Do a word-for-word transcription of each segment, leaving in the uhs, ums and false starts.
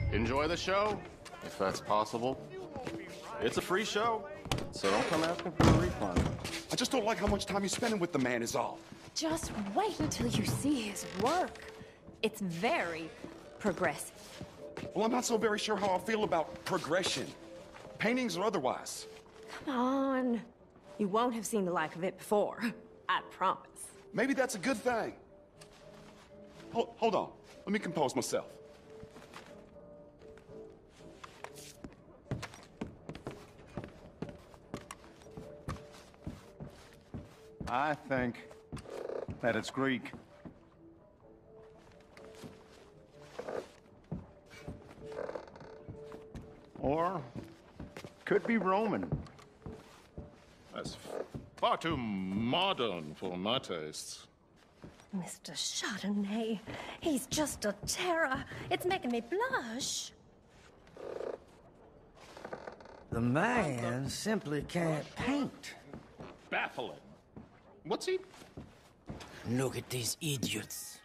enjoy the show, if that's possible. It's a free show, so don't come asking for a refund. I just don't like how much time you're spending with the man is all. Just wait until you see his work. It's very progressive. Well, I'm not so very sure how I feel about progression. Paintings or otherwise. Come on. You won't have seen the like of it before. I promise. Maybe that's a good thing. Hold, hold on. Let me compose myself. I think that it's Greek. Or could be Roman. That's far too modern for my tastes. Mister Chardonnay, he's just a terror. It's making me blush. The man simply can't paint. Baffling. What's he? Look at these idiots.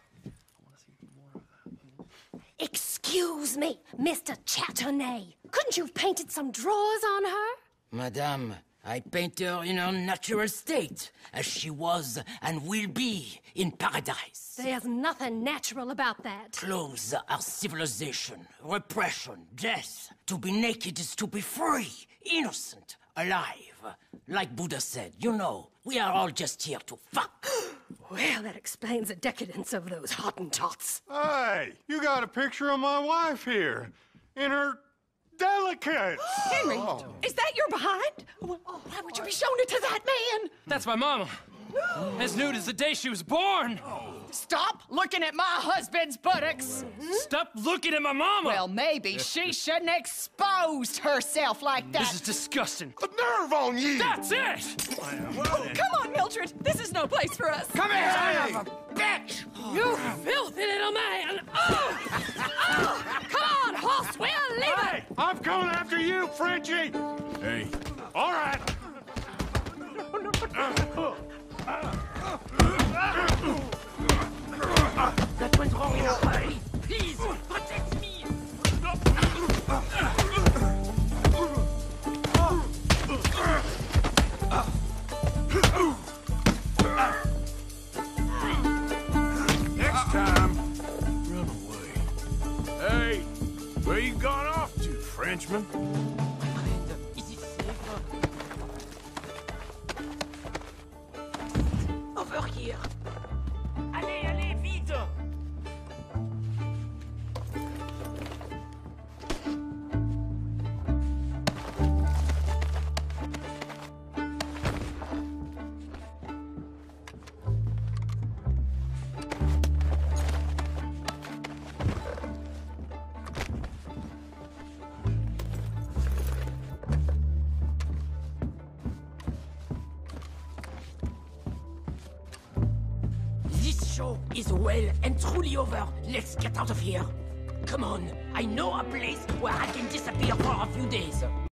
Excuse me, Mister Chardonnay. Couldn't you have painted some drawers on her? Madame, I paint her in her natural state, as she was and will be in paradise. There's nothing natural about that. Clothes are civilization, repression, death. To be naked is to be free, innocent, alive. Like Buddha said, you know, we are all just here to fuck. Well, that explains the decadence of those Hottentots. Hey, you got a picture of my wife here. In her delicates. Henry, oh. Is that your behind? Why would you be showing it to that man? That's my mama. As nude as the day she was born. Stop looking at my husband's buttocks. Stop looking at my mama. Well, maybe she shouldn't have exposed herself like that. This is disgusting. The nerve on you! That's it! Oh, come on, Mildred. This is no place for us. Come here, son of a bitch! You filthy little man! Oh! Oh! Come on, horse, we'll leave Hey, it! I'm coming after you, Frenchie! Hey. All right. That went wrong in a hurry. Please, protect me! Next time, run away. Hey, where you gone off to, Frenchman? Is it safe? Over here. Allez, allez, vite! This show is well and truly over. Let's get out of here. Come on, I know a place where I can disappear for a few days.